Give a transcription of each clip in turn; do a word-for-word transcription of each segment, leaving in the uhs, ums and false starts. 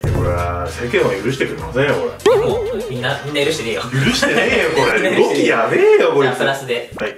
これは世間は許してくれませんよ、これ。 もうみんなみんな許してねえよ。 許してねえよ、これ。動きやべえよ、これ。 じゃあプラスで。 はい。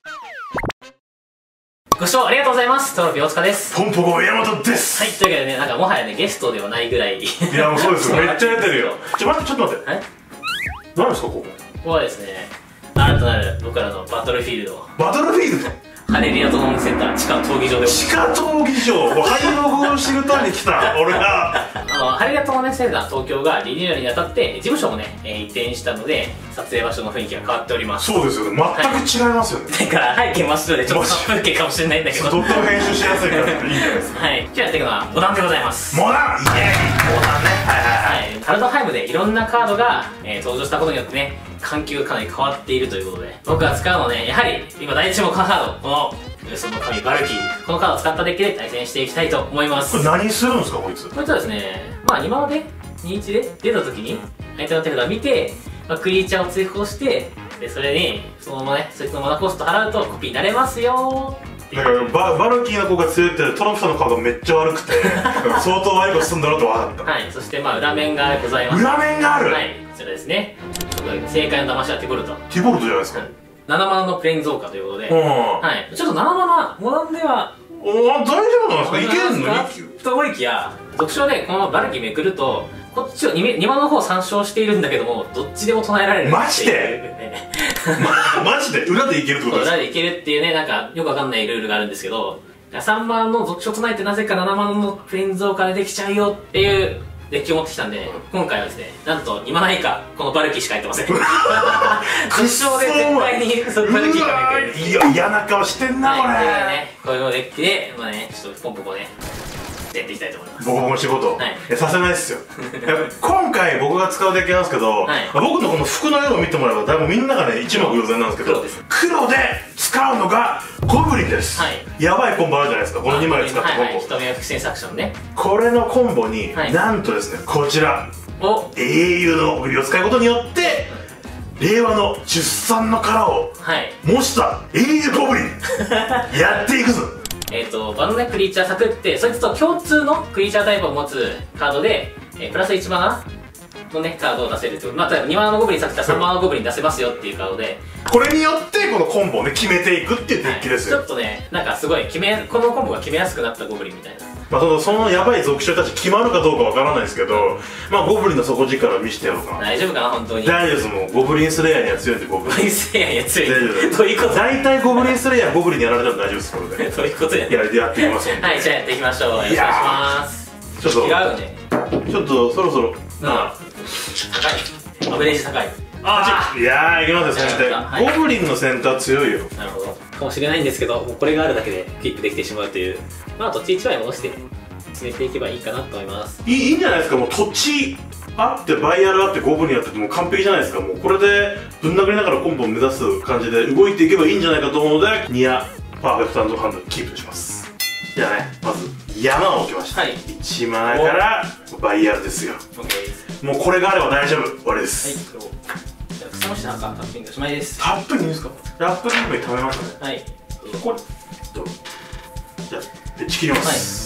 ご視聴ありがとうございます。トロピー大塚です。 ポンポコ山本です。 はい、というわけでね、なんかもはやね、ゲストではないぐらい。いや、もうそうですよ。めっちゃ出てるよ。ちょ、待って、ちょっと待って。 はい。 何ですか、ここ。 ここはですね、新たなる僕らのバトルフィールド。 バトルフィールドハレリアトノンセンター地下闘技場で。 地下闘技場もう廃屋を知るために来た俺があのハレリアトノンセンター東京がリニューアルにあたって事務所もね、えー、移転したので撮影場所の雰囲気が変わっております。 そうですよね、全く違いますよね。 だから背景真っ白でちょっと殺風景かもしれないんだけど、 とっても編集しやすいからいいんじゃないですか。 はい、今日やっていくのはモダンでございます。 モダンイエーイモダンね。はいはいはい、 はい、ハルドハイムでいろんなカードが、えー、登場したことによってね、環境がかなり変わっているということで、僕が使うのはね、やはり今大注目のカード、このその神バルキー、このカードを使ったデッキで対戦していきたいと思います。 これ何するんですか、こいつ。 こいつはですね、まあ今までにいちで出た時に相手の手札を見て、まあ、クリーチャーを追放して、でそれにそのままね、そいつのマナコスト払うとコピーになれますよー。 だからババルキーの子が強いってトランプさんの顔がめっちゃ悪くて相当悪いことすんだろうと分かった。 はい、そしてまあ裏面がございます。 裏面がある。 はい、こちらですね。正解の騙しはティボルト。 ティボルトじゃないですか。 ななマナのプレイン増加ということで、 うん、 はい、ちょっとななマナモダンではお大丈夫なんですか、いけんのにきゅうと思いきや、特徴でこのバルキーめくるとこっちを 2, にマナの方参照しているんだけども、どっちでも唱えられる。 マジでま、マジで裏でいけるってことですか。 裏でいけるっていうね、なんかよくわかんないルールがあるんですけど、さんマナの属性を唱えてなぜかななマナのプレイン増加でできちゃうよっていうデッキを持ってきたんで、今回はですね、なんとにマナ以下このバルキーしか入ってません。実証で絶対にそのバルキーがめくれる。 いや、嫌な顔してんな、これ。 ね、こういうデッキでまあね、ちょっとポンポコねやっていきたいと思います。 僕も仕事、はい、させないっすよ。今回僕が使うデッキなんですけど、はい、僕のこの服の色を見てもらえばだいぶみんながね一目瞭然なんですけど、黒で使うのがゴブリンです、はい、やばいコンボあるじゃないですか、このにまい使ったコンボ。 瞳は伏線作ションね。これのコンボに、はい、なんとですね、こちらお英雄の帯を使うことによって令和の出産の殻を模した英雄ゴブリンやっていくぞ。 えっと、バンドね、クリーチャーサクって、そいつと共通のクリーチャータイプを持つカードで、えー、プラスいちマナのね、カードを出せるという。まあ、例えばにマナのゴブリンサクったらさんマナのゴブリン出せますよっていうカードで、 これによってこのコンボをね、決めていくっていうデッキですよ。 はい、ちょっとね、なんかすごい決め、このコンボが決めやすくなったゴブリンみたいな。 まあ、そのそのやばい属性たち決まるかどうかわからないですけど、まあゴブリンの底力見せてやろうかな。 大丈夫かな、本当に。 大丈夫です。もうゴブリンスレイヤーには強いんで。ゴブリンスレイヤーには強い。 大丈夫。 どういうこと。 大体ゴブリンスレイヤーゴブリンにやられたら大丈夫です。これでどういうことや。 やってやっていきますんで。 はい、じゃあやっていきましょう。よろしくお願いします。 ちょっと違うね。 ちょっとそろそろまあ高い、アベレージ高い。 ああ、いやー、いきますよ。先手ゴブリンのセンター強いよ。 なるほどかもしれないんですけど、もうこれがあるだけでキープできてしまうという。まあ土地いちまい戻して進めていけばいいかなと思います。 いい、いいんじゃないですか。もう土地あってバイアルあってゴブリンやっててもう完璧じゃないですか。もうこれでぶん殴りながらコンボを目指す感じで動いていけばいいんじゃないかと思うので、ニアパーフェクトハンドキープします。じゃあね、まず山を置きました。はい、いちマナからバイアルですよ。もうこれがあれば大丈夫。終わりです。はい、じゃあ草むしなんかタッピングおしまいです。タッピングいいですか。ラップギームに食べましたね。はい、これどう。じゃあ打ち切ります。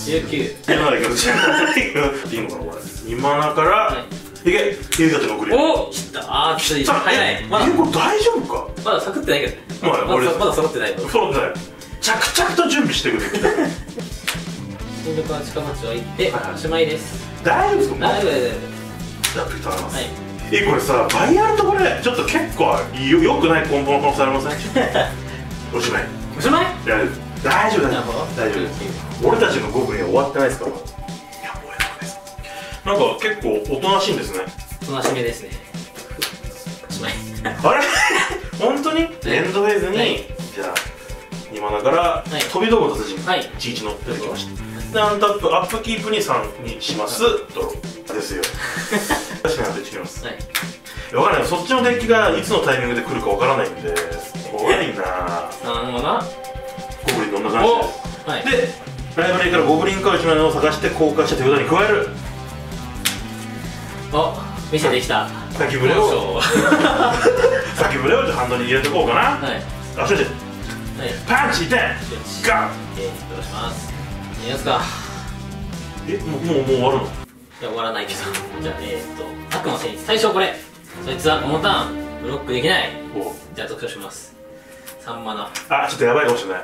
はい、じゅうきゅう。じゅうなないきます。いいのかなこれ。にマナから、いけ、ゆうたちの送り。おお、切った。あー、きつい。早い。まだ、これ大丈夫か。まだサクってないけどね。まだ、まだ揃ってない。揃ってない。着々と準備してくれる。新緑の近町は行って、おしまいです。大丈夫ですか。大丈夫、大丈夫。じゃあ、ピッとあります。え、これさ、バイアルとこれ、ちょっと結構よくないコンボの可能性ありません。おしまい。おしまい。大丈夫。大丈夫、大丈夫。大丈夫。俺たちのゴブリンは終わってないですから。いや、もうやばいです。なんか結構おとなしいんですね。おとなしめですね。おしまい。あれ本当にエンドフェーズに、じゃあにマナから飛び道具達人いちいち乗ってきました。でアンタップアップキープにさんにします。ドローですよ。確かに当てちきます。分からない、そっちのデッキがいつのタイミングで来るか分からないんで怖いな。なるほどな。ゴブリンどんな感じで、でライブラリーからゴブリンカーいちまいを探して公開した手札に加える。 お、見せてきた先ブレを先ブレをハンドに入れておこうかな。はい、あ、そしてパンチいってガン。どうします。いいですか。え、もうもうもう終わるの。 や終わらないけどじゃあえー、っと悪魔戦士最初これそいつはこのターンブロックできない。じゃあ続唱します。さんマナ。 あ、ちょっとやばいかもしれない。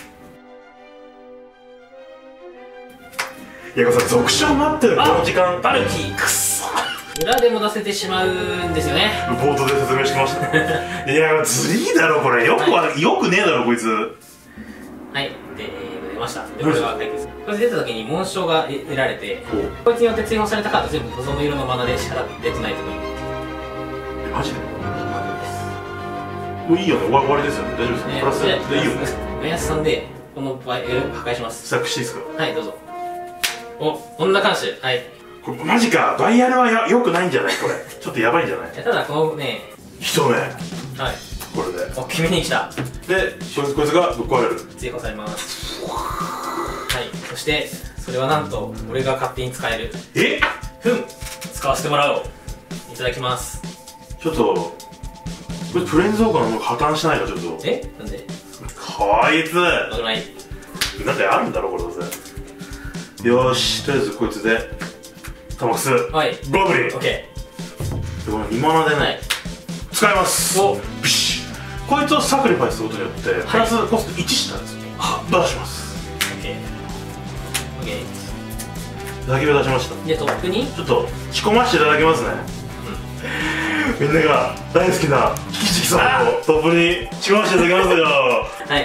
いや、これさ、続唱待ってるこの時間。 バルキーくっそ裏でも出せてしまうんですよね。 冒頭で説明してましたねいや、ずりーだろこれ。よくは、はい、よくねえだろこいつ。はいで出ました。でこれは解決。これ出た時に紋章が得られて、こいつによって追放されたカード全部望む色のマナで支払ってデトナイトに。 え、マジで？もういいよね、終わりですよね。大丈夫ですか？プラスでいいよね。 マイナスさんでこの場合破壊します。 スタックしていいですか？ はい、どうぞ。お、女監視。はい。 これマジか、バイアルはやよくないんじゃないこれ。ちょっとやばいんじゃない？ ただこのね、 一目。はい。これで。 お、君に来た。 で、こいつこいつがぶっ壊れる。 追放されます。はい。そしてそれはなんと俺が勝手に使える。 え？ ふん。使わせてもらおう。いただきます。ちょっとこれプレーンズオーカーの破綻しないかちょっと。 え？なんで？ こいつ。 危ない。 なんかあるんだろこれどうせ。よーし、とりあえずこいつでタマクス。はい。ゴブリン。オッケー。でこのにマナでね、使います。お。ビシッ。こいつをサクリファイスすることによってプラスコストいちしたんですよ。出します。 オッケー。オッケー。 だけを出しました。 でトップにちょっと仕込ませていただきますね。みんなが大好きなキキチキさんをトップに仕込ませていただきますよ。はい。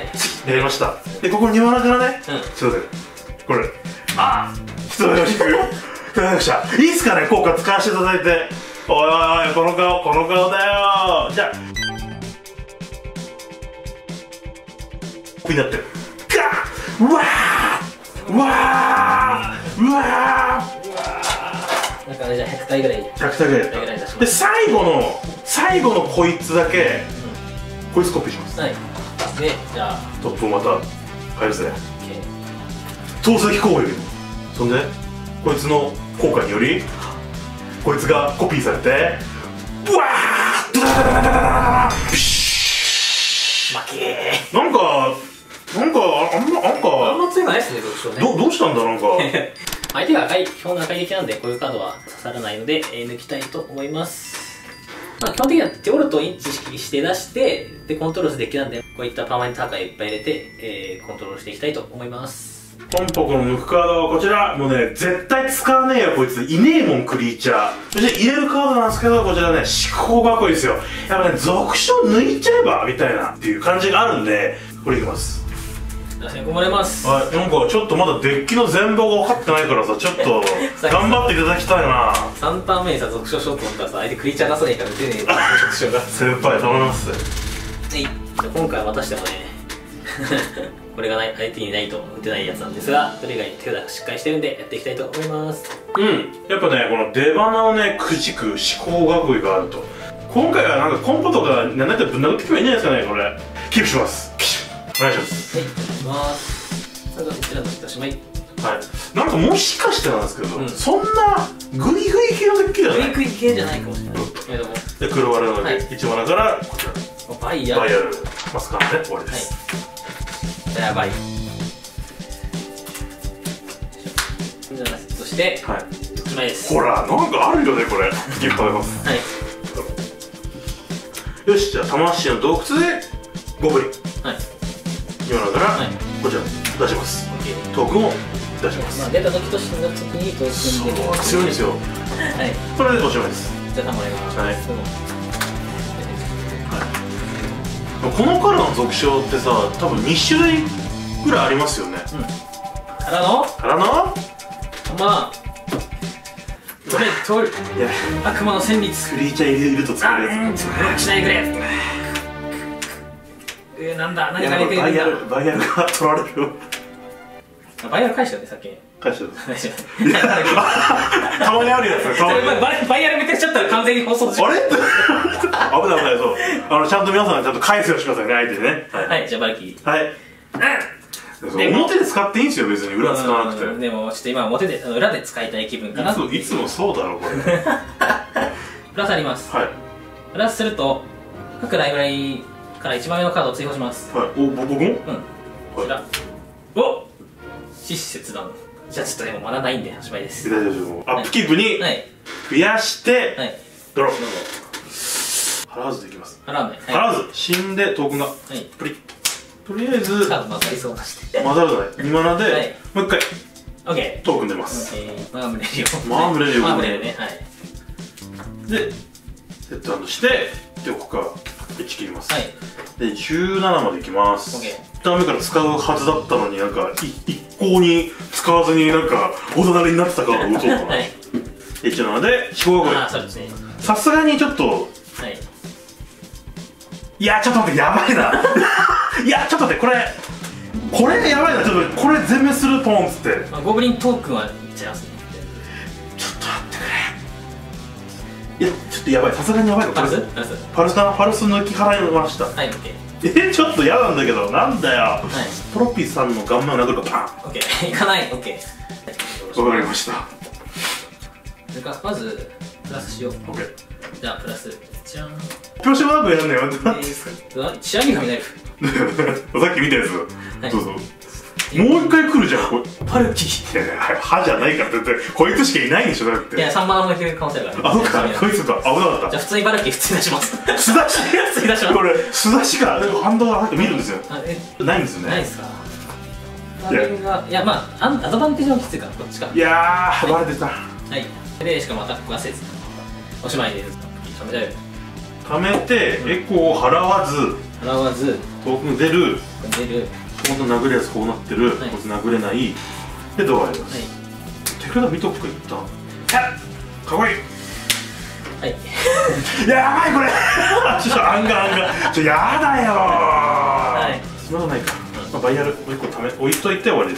やりました。でここにマナからね。うん。すいません。これ。あ。ちょっとよろしく。よっしゃ。いいっすかね、効果使わせていただいて。おいおいおい、この顔、この顔だよ。じゃあ。こうになってる。ガッ。うわー。うわー。うわー。 なんかじゃあひゃくたいぐらい。 ひゃくたいぐらい。で最後の最後のこいつだけ、うん、こいつコピーします。はい。でじゃあトップをまた変えるぜ。投石攻撃。そんでこいつの効果によりこいつがコピーされてブワーッドダダダダダダダピシッ負けー。なんかなんかあんまなんかあんま強くないっすね、どうどどうしたんだなんか相手が赤い基本が赤い敵なんでこういうカードは刺さらないので、えー、抜きたいと思います。まあ、基本的にはテオルトをインチ識して出してでコントロールするデッキなんでこういったパーマネント破壊いっぱい入れて、えー、コントロールしていきたいと思います。 ポンポコの抜くカードはこちら。もうね絶対使わねえよこいつ。いねえもんクリーチャー。そして入れるカードなんですけどこちらね思考囲いですよ。やっぱね属性抜いちゃえばみたいなっていう感じがあるんでこれいきます。 先込まれます。 はい、なんかちょっとまだデッキの全貌が分かってないからさちょっと頑張っていただきたいな。 さんターン目にさ属性しようと思ったらさ相手クリーチャー出さないから打てねえ属性が先輩頼みます。はい 、今回渡してもねこれがない相手にないと打てないやつなんですがそれ以外に手札しっかりしてるんでやっていきたいと思います。 うんやっぱねこの出花をねくじく思考囲いがあると今回はなんかコンポとかなんだったらぶん殴っていけばいいんじゃないですかね。これキープします。お願いします。 はい、お願いします。なんかこちらのおしまい。はい。 なんかもしかしてなんですけど、うん、そんなグイグイ系のデッキじゃない。 グイグイ系じゃないかもしれない。 で黒割れのでいちマナからこちら。 バイヤー。 バイヤーマスカーね終わりです。 はい。やばい。じゃあそしてはい。おしまいです。 ほらなんかあるよねこれ。ギフト食べます。はい。よしじゃあ魂の洞窟でゴブリン。はい。今だから、はい、こちら出します。トークンを出します。 まあ出た時としての時にトークン出る。強いんですよ。はい。これでおしまいです。 じゃあたまります。はい。 はい。このカラーの属性ってさ、多分に種類ぐらいありますよね。うん。 からの？ からの？ まあ。これ取る。いや。悪魔の旋律。 クリーチャー入れると使えるやつ。 ブロックしないでくれ。えー、なんだ何が出てるんだ。 バイヤルバイヤルが取られる。 バイヤル返したよねさっき。 返したたまにあるやつ。 バイヤルめてちゃったら完全に放送中。 あれ危ない危ない。そうあのちゃんと皆さんちゃんと返すようにしてくださいね相手にね。 はいじゃあバルキー。 はい表で使っていいんですよ別に裏使わなくて。 でもちょっと今表で裏で使いたい気分かな。 いつもそうだろこれ。 プラスあります。はいプラスすると各ライブラリからいちまんめのカードを追放します。 はい。お、僕も？うん。 こちら。お！獅子切断。 じゃあちょっとでもまだないんでおしまいです。 大丈夫。アップキープに増やしてドロー。払わずできます。 払わない。 払わず死んでトークンがプリッ。とりあえずカード混ざりそうだして混ざらないにマナでもう一回オッケートークン出ます。 マームレリオマームレリオマームレリオね。はいでセットアンドしてでここからいち切ります。 はいでじゅうななまでいきます。いちターン目から使うはずだったのになんか一向に使わずになんかおざなりになってたから打とうかな。はいいちななで思考がこれさすがにちょっとはいいやちょっと待ってやばいないやちょっと待ってこれこれやばいな。ちょっとこれ全滅するポンっつって、 まあ、ゴブリントークンはいっちゃいますね。 ちょっと待ってくれ。いやちょっとやばいさすがにやばいか。 パルスパルスかな。パルス抜き払いました。 はいオッケーえちょっと嫌なんだけどなんだよ、はい、トロピーさんの顔面を殴るかパン。 オッケーいかないオッケーわかりました。 それからまずプラスしよう。 オッケーじゃあプラスじゃんプロシマークやんのよって何ですか。 仕上げが見えるさっき見たやつどうぞ。もう一回来るじゃんこれパルキー。 いやいや歯じゃないからって言ってこいつしかいないんでしょだって。 いやさんマナもいける可能性がある。 あそっかこいつか危なかった。 じゃあ普通にパルキー普通に出します。 素出し普通に出します。 これ素出しか反動が見るんですよ。ないんですよね。 ないですか。いやまあアドバンテージはきついからこっちか。 いやーバレてた。 はいでしかもアタックはせずおしまいです。貯めて貯めてエコーを払わず払わずトークン出る出るこの殴るやつこうなってる、こいつ殴れないでドアやります。手札見とくか一旦。かっこいい。はいやばいこれちょっとアンガーアンガーちょやだよー。そんなことないか。バイアルもう一個ため置いといて終わりです。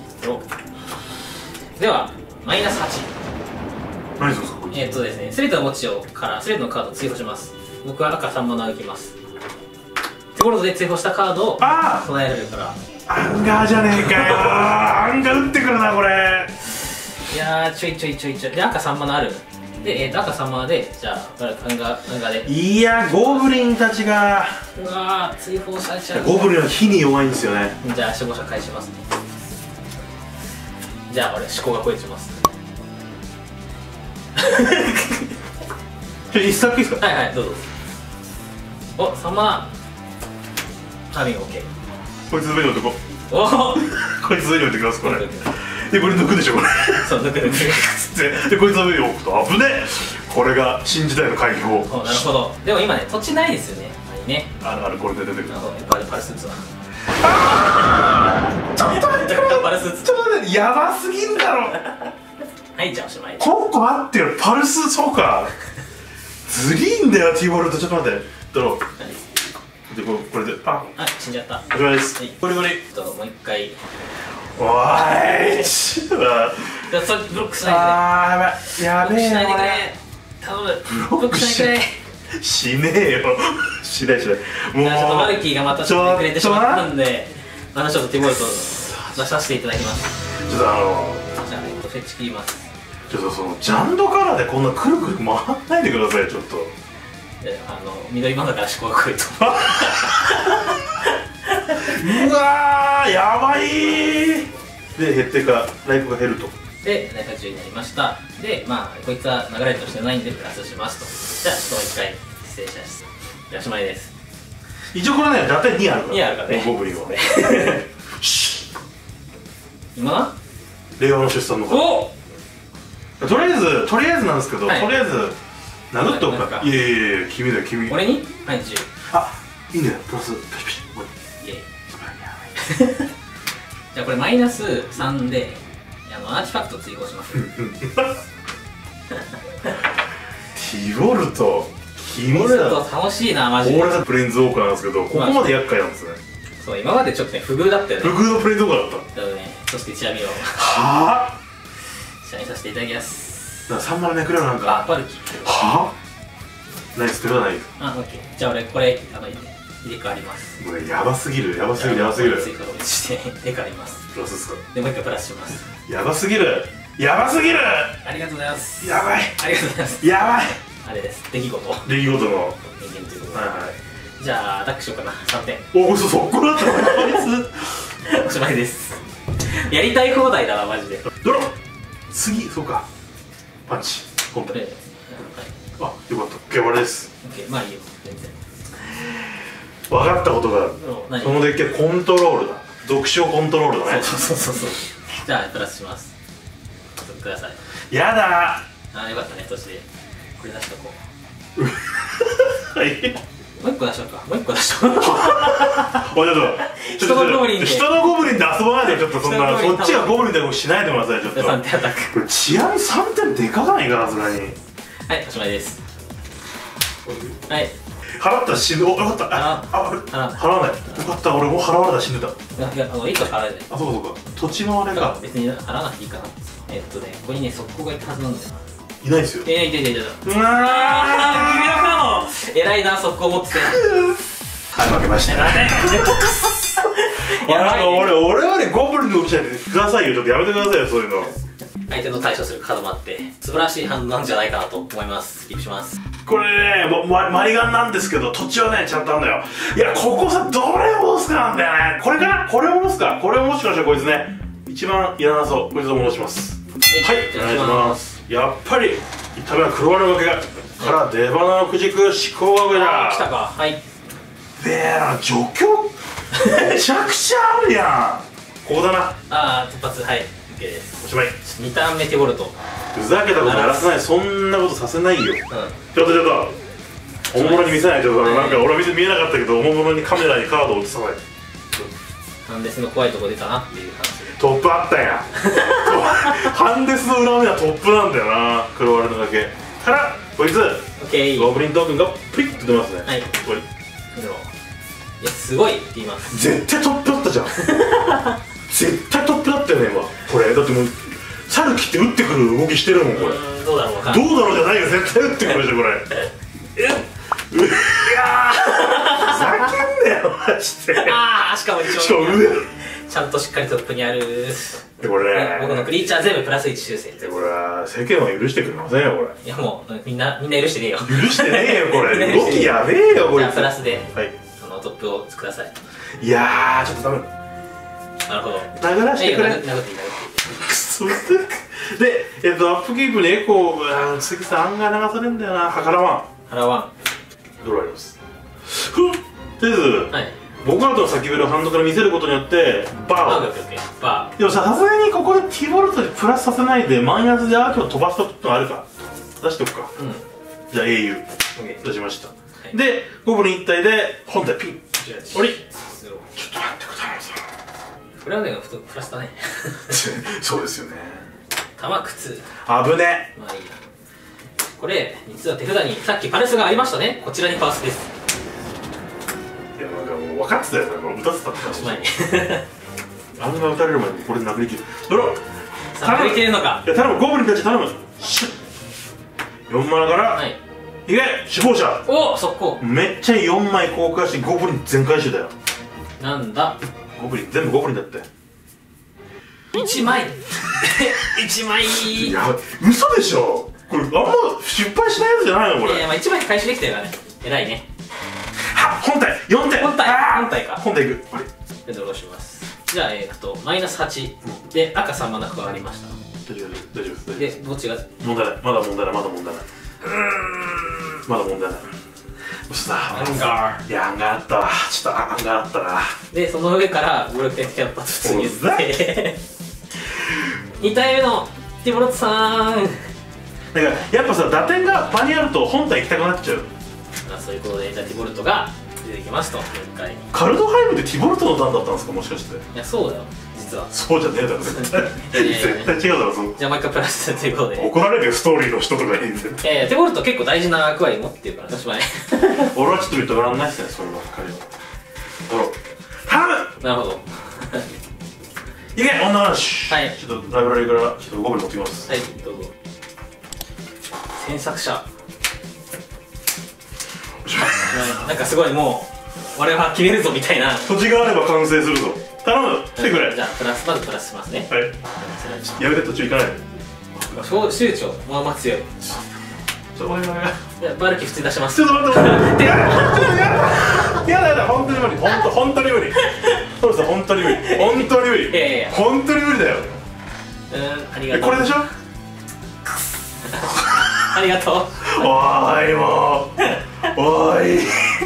ではマイナスはち。 何するんですかこれ。 えっとですねスレッドの持ちをからスレッドのカードを追放します。僕は赤さんマナをいきます。ところで追放したカードを備えられるから。 アンガーじゃねえかよーアンガー打ってくるなこれ。 いやーちょいちょいちょいちょいで赤さんマナあるで、えー、と赤さんマナでじゃあアンガーアンガーでいやゴブリンたちがうわー追放されちゃう。 ゴブリンは火に弱いんですよね。 じゃあ守護者返しますね。じゃあ俺思考が超えてます。 ちょ一作いいですか。 はいはいどうぞ。おさんマナタービン OK。 こいつ上に置いとこう。 おこいつ上に置いてきますこれ。でこれ抜くでしょこれ。 そう抜く抜くでこいつの上に置くと危ねえ。これが新時代の開放。 なるほど。でも今ね土地ないですよね。はいねあるあるこれで出てくる。 なるほどパルパルスーツはちょっと待ってパルスーツちょっと待ってやばすぎるだろ。 はいじゃあおしまい。 ちょっと待ってよパルスそうかずりーんだよ T ボルト。ちょっと待ってドローでこれでああ死んじゃった。 おしまいです。ゴリゴリもう一回おーいちょっとじゃあそれブロックしないで。 あーやべえやべえよ頼むブロックしないでくれ。 しねえよしないしないもうちょっとマルキーがまたしてくれてしまったんでまたちょっとティボルト出させていただきます。 ちょっとあのじゃあえっとフェッチ切ります。 ちょっとそのジャンドカラーでこんなくるくる回らないでくださいちょっと。 あの緑マナから思考が来るとうわーやばいで減ってかライフが減ると。 でライフがじゅうになりました。でまあこいつは流れとしてないんでプラスしますと。じゃあちょっともう一回失礼します。おしまいです。 一応これねだってにあるからにあるからねゴブリンは今令和の出産の方おとりあえずとりあえずなんですけど、 はい、 とりあえず殴っておくか。いやいやいや君だよ君。 俺にはいじゅう。 あいいねプラスパシパシイエイじゃあこれマイナスさんであのアーティファクト追放しますティボルトティボルト楽しいなマジで。 俺がプレインズウォーカーなんですけどここまで厄介なんですね。 そう今までちょっとね不遇だったよね。 不遇のプレインズウォーカーだった。 だからねそしてチアミをはあ試合させていただきます。 だからさんマナめくれるなんかあバルキはあナイス手がない。 あオッケーじゃあ俺これあの入れ替わります。 もうねやばすぎるやばすぎるやばすぎる。 追加をして入れ替わります。 プラスですか。 でもう一回プラスします。 やばすぎるやばすぎる。 ありがとうございます。 やばいありがとうございます。 やばいあれです出来事出来事の人間ということで、はいはい、じゃあアタックしようかな。さんてん。 おおそうそうこれだったらおしまいです。 やりたい放題だなマジで。 ドロー。次そうか、パンチ本体。 で、 あ、よかった。オッケー、終わりです。 オッケー、まあいいよ全然。 分かったことがある。 何？ そのデッキはコントロールだ。属性コントロールだね。 そうそうそうそう。じゃあプラスします。ください。 やだー。あ、よかったね、途中でこれ出しとこう。はい、 もう一個出しとくか。もう一個出しとこう。 おい、ちょっと人のゴブリンで人のゴブリンで遊ばないで、ちょっとそんなそっちがゴブリンでもしないでください。ちょっとさんてんアタック。 これ治安さんてんでかかないかな、さすがに。 はい、おしまいです。はい、 払ったら死ぬ。お、よかった。あ、あ、払わない。よかった、俺もう払われたら死んでた。 いや、いや、あのいいか払えない。 あ、そうかそうか、土地のあれか。 別に払わなくていいかな。えっとね、ここにね、速攻がいたはずなんだよ。 いないですよ。 いやいやいやいや。 うわー、君のカード偉いな、速攻持ってて。 はい、負けました。やばい、俺、俺はね、ゴブリンのうちにくださいよ。ちょっとやめてくださいよ、そういうの。 相手の対処するカードもあって、素晴らしい判断じゃないかなと思います。スキップします。 これね、ま、マリガンなんですけど、土地はね、ちゃんとあんだよ。いや、ここさ、どれを戻すかなんだよね。これかな、これを戻すか。これを戻しましょう、こいつね。一番いらなそう。こいつを戻します。はい、お願いします。やっぱり、一ためは黒丸の崖から出花のくじく思考が上だ。 来たか。はい。 べえな、除去めちゃくちゃあるやん。ここだな。 ああ、突発。はい、 OK です。 おしまい。 にターン目手ボルト。 ふざけたことやらせない。そんなことさせないよ。 うん、 ちょっとちょっとおもむろに見せないと。なんか俺は見えなかったけど、おもむろにカメラにカードを映さない。 ハンデスの怖いとこ出たなっていう感じで。 トップあったやん。ハンデスの裏目はトップなんだよな。黒割れの崖からこいつ OK。 ゴブリントークンがプリッと出ますね。 はい、 これいや、すごいって言います。 絶対トップだったじゃん。絶対トップだったよね今。これだってもう猿切って打ってくる動きしてるもん。これどうだろうか。 どうだろうじゃないよ、絶対打ってくるでしょこれ。えっ、うわー、ふざけんなよマジで。 ああ、しかも一応しかも上ちゃんとしっかりトップにある。 でこれね、 僕のクリーチャー全部プラスいち修正。 でこれは世間は許してくれませんよこれ。 いや、もうみんなみんな許してねえよ。 許してねえよこれ。動きやべえよこれ。 じゃあプラスで、 はい、 そのトップをください。 いやー、ちょっとダメ。 なるほど。 殴らしてくれ。 殴っていい殴っていい。 くそ。で、えっとアップキープにエコー、次さ案外流されんだよな。はからわん。 払わん。 ドローあります。ふっ、とりあえず、 はい、 僕らとの先べるハンドから見せることによってバーを。 バー。 でもさ、さすがにここでティボルトでプラスさせないでマイナスでアーキを飛ばすとくのあるか。出しておくか。 うん。 じゃあ英雄出しました。でゴブリン一体で本体ピン。おり。ちょっと待ってください。 これはね、プラスだね。 そうですよね。 玉靴。 あぶね。 まあいいな。これ実は手札にさっきパルスがありましたね。こちらにパースです。 いや、なんかもう分かってたよ。打たせたっておしまい。 あんな打たれる前にこれで殴り切る。ドロー。 さあ、殴り切れるのか。 いや、頼む、ゴブリンたち頼む。シュッ。よんマナから、 はい、 いけ、死亡者。 お、速攻。 めっちゃよんまい交換してゴブリン全回収だよ。 なんだ、 ゴブリン全部ゴブリンだって。 いちまい。いちまい。 いや、嘘でしょこれ。あんま失敗しないやつじゃないのこれ。 いや、まあいちまい回収できたからね。偉いね。 は、本体よんてん。 本体本体か。 本体いく。あれで、ドローします。じゃあ、えっとマイナスはちで赤さんマナ加わりました。 大丈夫大丈夫で、どっちが問題ない。まだ問題ない。まだ問題ない。うーん、まだ問題ない。嘘だ。 アンガー。 いや、アンガーあったわ。ちょっとアンガーあったな。 で、その上からブロックテンキャッパー普通に打ってに体目のティボロットさん。 だからやっぱさ、打点が場にあると本体行きたくなっちゃう。 まあ、そういうことで、じゃあティボルトが出てきますと。もう一回。 カルドハイムでティボルトのターンだったんですか、もしかして。 いや、そうだよ、実は。 そうじゃねえだろ絶対。絶対違うだろ。そのじゃあもう一回プラスということで。 怒られるよ、ストーリーの人とかに絶対。 いやいや、ティボルト結構大事な役割持ってるから、おしまい。 俺はちょっと認めらんないっすね、そればっかりは。ドロー頼む。 なるほど。 いけ、女話。 はい、 ちょっとライブラリーからちょっとゴブリン持ってきます。 はい、どうぞ。詮索者。なんかすごいもう俺は決めるぞみたいな。 土地があれば完成するぞ。頼む、来てくれ。 じゃあプラス、まずプラスしますね。 はい、やめて、途中行かないで。 集中まあまあ強い。 ちょ、お願い。 じゃあバルキ普通に出します。 ちょっと待って待って。やだやだやだやだ、本当に無理。本当本当に無理。本トロさん本当に無理、本当に無理、 いやいやいや本当に無理だよ。 うん、ありがとう。 これでしょ。 ありがとう。 おーいもうおーい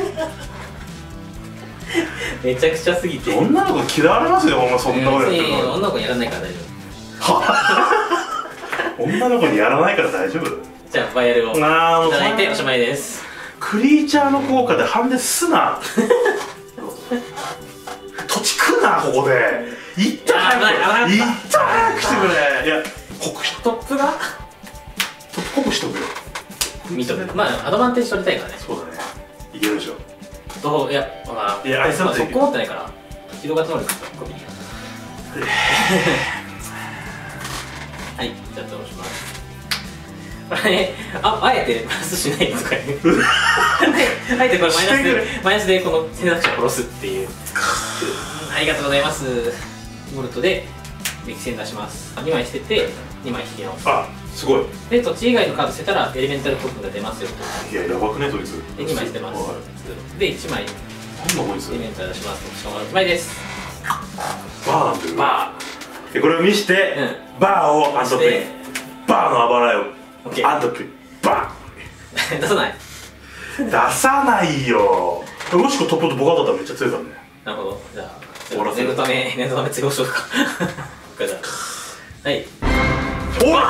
めちゃくちゃすぎて女の子嫌われますよ、ほんまそんなことやってるの。 女の子にやらないから大丈夫。女の子にやらないから大丈夫。 じゃあバイアルをいあーもうただいておしまいです。 クリーチャーの効果でハンデすな。土地食うな、ここで。いった早く、いった早くしてくれ。いや、濃くしトップがトップ濃くしとくよ。 見とく。まあアドバンテージ取りたいからね。 そうだね、いけるでしょ。 どういや、まあ、 いや、あいつだって速攻持ってないから広が能力コピーはい、じゃあどうします。これね、あ、あえてプラスしないとかねあえてこれマイナスでマイナスでこの選択肢を殺すっていうありがとうございます。ボルトで歴戦出します。にまい捨ててにまい引き直す。 あ、すごい。 で、土地以外のカード捨てたらエレメンタルトークンが出ますよと。 いや、やばくね、そいつ。 で、にまい捨てます。で、いちまいなんだこいつ。 エレメンタル出します。しかもいちまいです。 バーなんていう。 バー。これを見して、バーをアンドプリン。バーのあばらいをアンドプリン。バー出さないー。出さないよ。もしくはトップとボカだったらめっちゃ強いからね。 なるほど。じゃあ念のため念のため強しようかこれだ。はい。 おい、おい、ちょっと待ってくれ、今の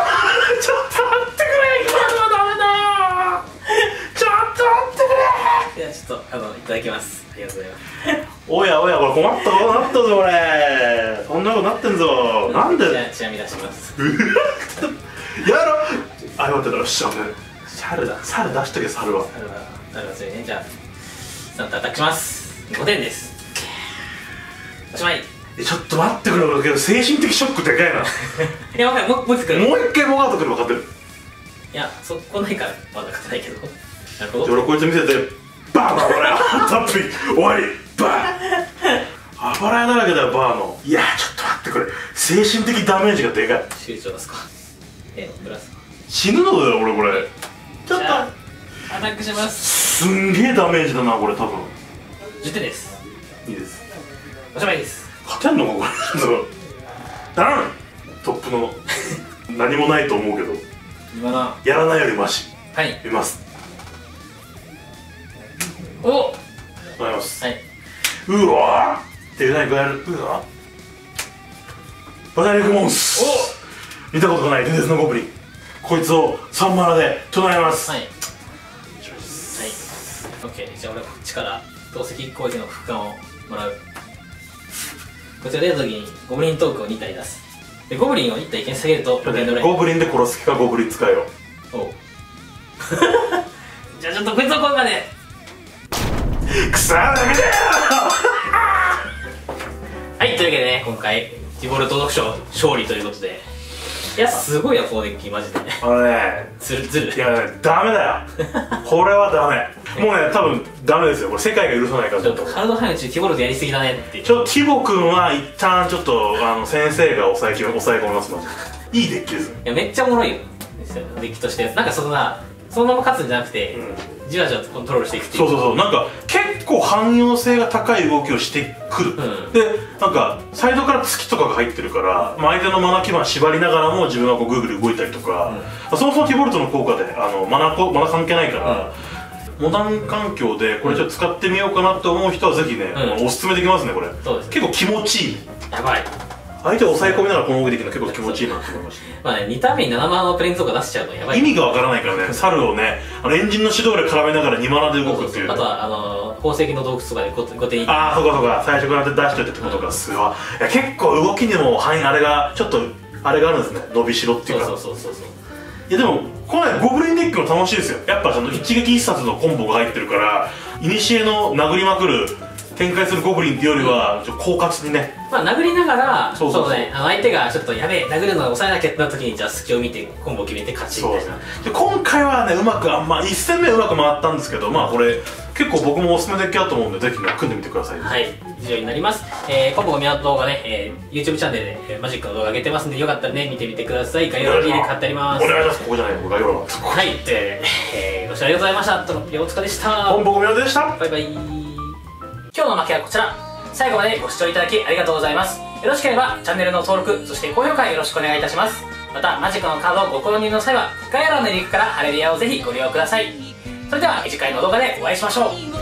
はダメだよ。ちょっと待ってくれ。 いや、ちょっとあのいただきます。ありがとうございます。 おやおや、これ困ったことなったぞ、これ。そんなことなってんぞ。なんでじゃあ、ちなみに出します。 やろ。あ、よかった、よし、危ない。猿だ、猿出しとけ、猿は。 猿は猿は強いね。じゃあスタントアタックします。ごてんです。おしまい。 ちょっと待ってくれ、俺けど精神的ショックでかいな。 いや、分かる。もうもう一回もう一回ボガートくれば勝てる。 いや、そこないからまだ勝てないけど。なるほど。 俺こいつ見せてバーのあばらやタッピー終わり。バーあばらやだらけだよ、バーの。いや、ちょっと待ってくれ、精神的ダメージがでかい。 集中ですか。えプラス死ぬのだよ、俺これ。ちょっとアタックします。 すんげえダメージだな、これ多分。 じゅってんです。 いいです。 おしまいです。 勝てんのか、これ。頼む。トップの何もないと思うけど、 今なやらないよりマシ。 はい見ます。 おっ、 ございます。 はい。 うわーって何かやる。うわバタリックモンス。お見たことがない伝説のゴブリン。こいつをさんマナで唱えます。 はいはい。オッケー。じゃあ俺はこっちから投石攻撃の副官をもらう。こちら出た時にゴブリントークンをにたい出す。でゴブリンをいったい剣下げるとゴブリンで殺す気か、ゴブリン使えよ。 おうじゃあちょっとこいつをこうかね。 くそーダメだよはい、というわけでね、今回ディボルト読書勝利ということで、いやすごいよこのデッキマジで。 あのね、 ずるずる。 いやね、ダメだよこれはダメ。もうね、多分ダメですよ、これ世界が許さないから。 ちょっとカード配置ディボルトやりすぎだねって。 ちょっとティボ君は一旦ちょっとあの先生が抑えき抑え込みますので、いいデッキです。 いやめっちゃおもろいよデッキとして。なんかそんなそのまま勝つんじゃなくて、うん、じわじわとコントロールしていくっていう。 そうそうそう、なんか結構汎用性が高い動きをしてくる、うん、でなんかサイドから突きとかが入ってるから、まあ、相手のマナ基盤縛りながらも自分はこうグーグル動いたりとか、うん、そもそもティボルトの効果であのマナこマナ関係ないから、うん、モダン環境でこれちょっと使ってみようかなと思う人はぜひね、うん、おすすめできますねこれ。そうです。結構気持ちいい。 やばい。 相手を抑え込みながらこの動きできるの結構気持ちいいなって思いました。 まあね、にターン目にななマナのプレーンとか出しちゃうのやばい。 意味がわからないからね、猿をね、あのエンジンの指導で絡めながらにマナで動くっていう。 あとはあの宝石の洞窟とかで後手に。 ああ、そうかそうか、最初から出しといてってことか。すごい。いや結構動きにも範囲あれがちょっとあれがあるんですね、伸びしろっていうか。 そうそうそうそう。 いやでもこのねゴブリンデッキも楽しいですよ。やっぱその一撃一殺のコンボが入ってるから、いにしえの殴りまくる展開するゴブリンっていうよりはちょっと狡猾にね、 まあ殴りながら、そうそうね、あの相手がちょっとやべえ殴るのを抑えなきゃってなった時に、じゃあ隙を見てコンボを決めて勝ちみたいな。 で今回はねうまくあんまいっ戦目うまく回ったんですけど、まあこれ結構僕もおすすめデッキだと思うんで、ぜひね組んでみてください。 はい、以上になります。えー、コンボが見合う動画ね、えー、YouTube チャンネルで、えー、マジックの動画上げてますんで、よかったらね見てみてください。概要欄にリンク貼ってあります。 お願いします。ここじゃない、概要欄。 はい、えー、えー、ご視聴ありがとうございました。トロッピー大塚でした。 本僕宮でした。 バイバイ。今日の負けはこちら。 最後までご視聴いただきありがとうございます。よろしければチャンネルの登録、そして高評価よろしくお願いいたします。またマジックのカードをご購入の際は概要欄のリンクからハレリアをぜひご利用ください。それでは次回の動画でお会いしましょう。